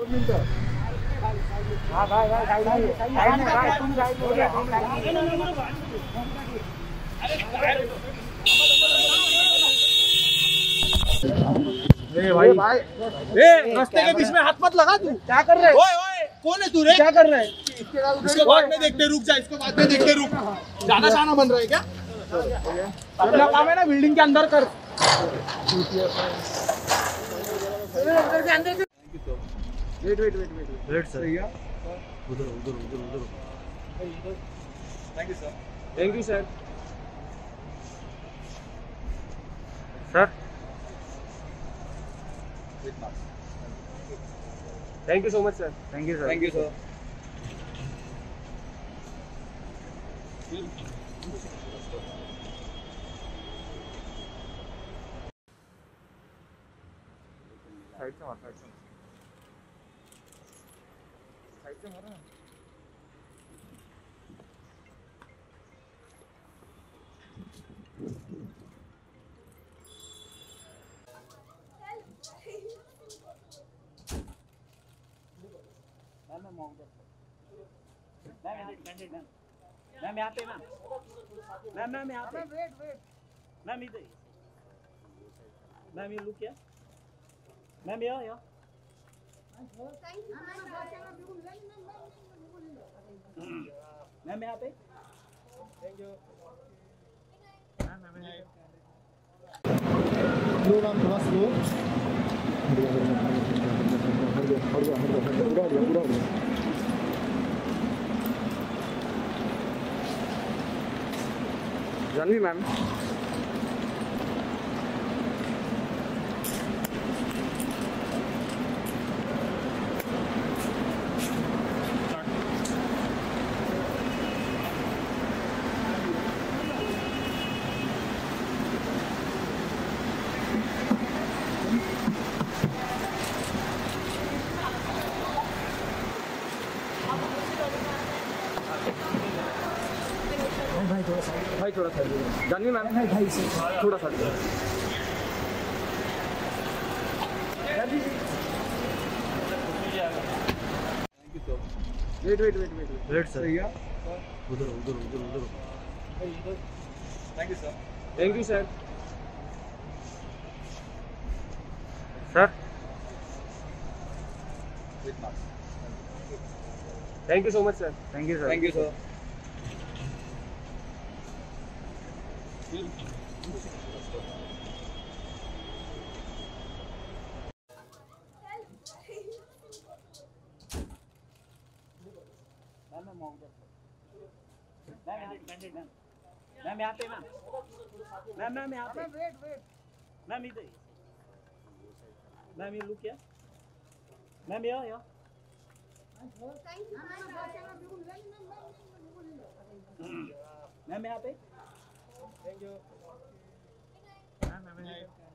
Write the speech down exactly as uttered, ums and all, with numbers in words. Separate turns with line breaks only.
दोन मिनिटं. हा काय काय काय नाही काय नाही काय तुम काय बोला हम ए भाई भाई ए रास्ते के बीच में हाथ मत लगा तू. क्या कर रहे? ओए ओए कौन है तू रे? क्या कर रहा है? इसको बाद में देखते रुक जा. इसको बाद में देखते रुक. ज्यादा शाना बन रहा है क्या? अपना काम है ना बिल्डिंग के अंदर कर. Wait wait wait wait wait sir. उधर उधर उधर उधर. Thank you sir. Thank you sir. Sir thank you so much sir. Thank you sir. Thank you sir. Side से मार. साइड से साइड से मार. मैम मैम मैम यहाँ पे मैम मैम मैम यहाँ पे वेट वेट मैम इधर मैम ये लुक क्या मैम यहाँ यहाँ मैम यहाँ पे. Thank you ma'am. Ma'am slow ma'am थोड़ा स्लो. पूरा पूरा पूरा जानवी मैम. भाई थोड़ा सा भाई थोड़ा सा जानवी मैम. भाई भाई से थोड़ा सा. Wait wait wait wait wait sir. उधर उधर उधर उधर. Thank you sir. Thank you sir. Sir thank you so much sir. Thank you sir. Thank you sir. Ma'am यहाँ पे मैम मैम मैम यहाँ पे वेट वेट मैम इधर ma'am ये लुक क्या मैम यहाँ यहाँ मैम यहाँ पे. Thank you ma'am. मैम